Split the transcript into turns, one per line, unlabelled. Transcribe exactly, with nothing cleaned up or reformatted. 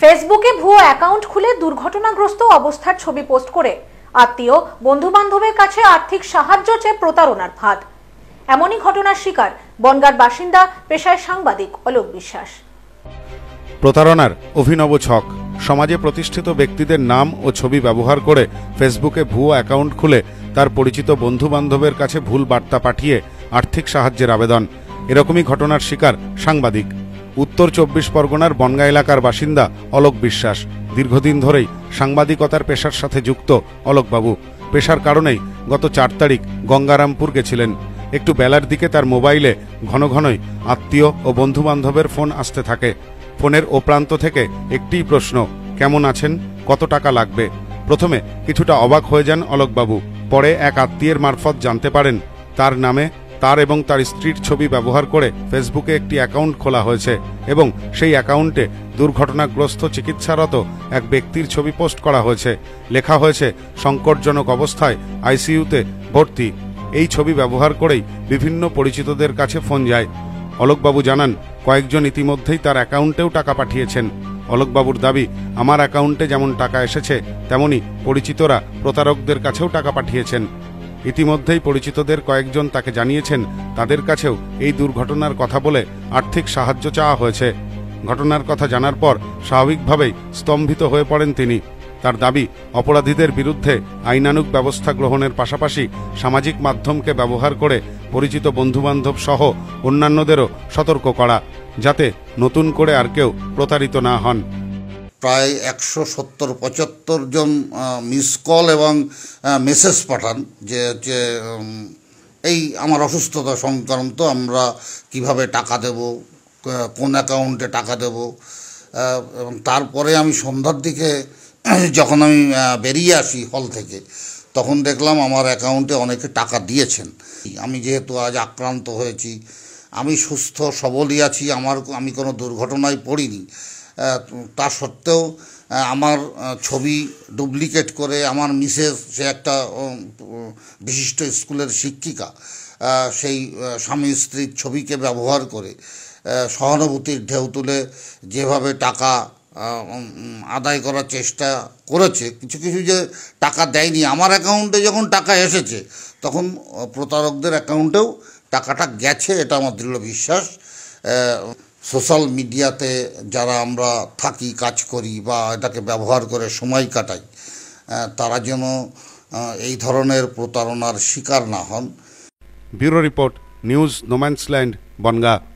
ফেসবুকে ভুয়ো অ্যাকাউন্ট খুলে দুর্ঘটনাগ্রস্ত অবস্থার ছবি পোস্ট করে আত্মীয় বন্ধু বান্ধবের কাছে আর্থিক সাহায্য চেয়ে প্রতারণার ফাঁদ। এমনই ঘটনার শিকার বনগাঁর বাসিন্দা, পেশায় সাংবাদিক অলোক বিশ্বাস।
প্রতারণার অভিনব ছক। সমাজে প্রতিষ্ঠিত ব্যক্তিদের নাম ও ছবি ব্যবহার করে ফেসবুকে ভুয়ো অ্যাকাউন্ট খুলে তার পরিচিত বন্ধু বান্ধবের কাছে ভুল বার্তা পাঠিয়ে আর্থিক সাহায্যের আবেদন। এরকমই ঘটনার শিকার সাংবাদিক। উত্তর চব্বিশ পরগনার বনগাঁ এলাকার বাসিন্দা অলোক বিশ্বাস। দীর্ঘদিন ধরেই সাংবাদিকতার পেশার সাথে যুক্ত অলোকবাবু। পেশার কারণেই গত চার তারিখ গঙ্গারামপুর গেছিলেন। একটু বেলার দিকে তার মোবাইলে ঘন ঘনই আত্মীয় ও বন্ধু বান্ধবের ফোন আসতে থাকে। ফোনের ও প্রান্ত থেকে একটিই প্রশ্ন, কেমন আছেন, কত টাকা লাগবে। প্রথমে কিছুটা অবাক হয়ে যান অলোকবাবু। পরে এক আত্মীয়ের মারফত জানতে পারেন তার নামে তার এবং তার স্ত্রীর ছবি ব্যবহার করে ফেসবুকে একটি অ্যাকাউন্ট খোলা হয়েছে এবং সেই অ্যাকাউন্টে দুর্ঘটনাগ্রস্ত চিকিৎসারত এক ব্যক্তির ছবি পোস্ট করা হয়েছে। লেখা হয়েছে সংকটজনক অবস্থায় আইসিইউতে ভর্তি। এই ছবি ব্যবহার করেই বিভিন্ন পরিচিতদের কাছে ফোন যায়। অলোকবাবু জানান, কয়েকজন ইতিমধ্যেই তার অ্যাকাউন্টেও টাকা পাঠিয়েছেন। অলোকবাবুর দাবি, আমার অ্যাকাউন্টে যেমন টাকা এসেছে তেমনি পরিচিতরা প্রতারকদের কাছেও টাকা পাঠিয়েছেন। ইতিমধ্যেই পরিচিতদের কয়েকজন তাকে জানিয়েছেন তাদের কাছেও এই দুর্ঘটনার কথা বলে আর্থিক সাহায্য চাওয়া হয়েছে। ঘটনার কথা জানার পর স্বাভাবিকভাবেই স্তম্ভিত হয়ে পড়েন তিনি। তার দাবি, অপরাধীদের বিরুদ্ধে আইনানুগ ব্যবস্থা গ্রহণের পাশাপাশি সামাজিক মাধ্যমকে ব্যবহার করে পরিচিত বন্ধুবান্ধব সহ অন্যান্যদেরও সতর্ক করা, যাতে নতুন করে আর কেউ প্রতারিত না হন।
প্রায় একশো সত্তর পঁচাত্তর জন মিস কল এবং মেসেজ পাঠান যে যে এই আমার অসুস্থতা সংক্রান্ত আমরা কিভাবে টাকা দেব, কোন অ্যাকাউন্টে টাকা দেব। এবং তারপরে আমি সন্ধ্যার দিকে যখন আমি বেরিয়ে আসি হল থেকে, তখন দেখলাম আমার অ্যাকাউন্টে অনেকে টাকা দিয়েছেন। আমি যেহেতু আজ আক্রান্ত হয়েছি, আমি সুস্থ সবলই আছি, আমার আমি কোনো দুর্ঘটনায় পড়িনি, তা সত্ত্বেও আমার ছবি ডুপ্লিকেট করে আমার মিসেস, সে একটা বিশিষ্ট স্কুলের শিক্ষিকা, সেই স্বামী স্ত্রীর ছবিকে ব্যবহার করে সহানুভূতির ঢেউ তুলে যেভাবে টাকা আদায় করার চেষ্টা করেছে। কিছু কিছু যে টাকা দেয়নি, আমার অ্যাকাউন্টে যখন টাকা এসেছে তখন প্রতারকদের অ্যাকাউন্টেও টাকাটা গেছে, এটা আমার দৃঢ় বিশ্বাস। সোশ্যাল মিডিয়াতে যারা আমরা থাকি, কাজ করি বা এটাকে ব্যবহার করে সময় কাটাই, তারা যেন এই ধরনের প্রতারণার শিকার না হন।
Bureau report, news no man's land, Bongaon.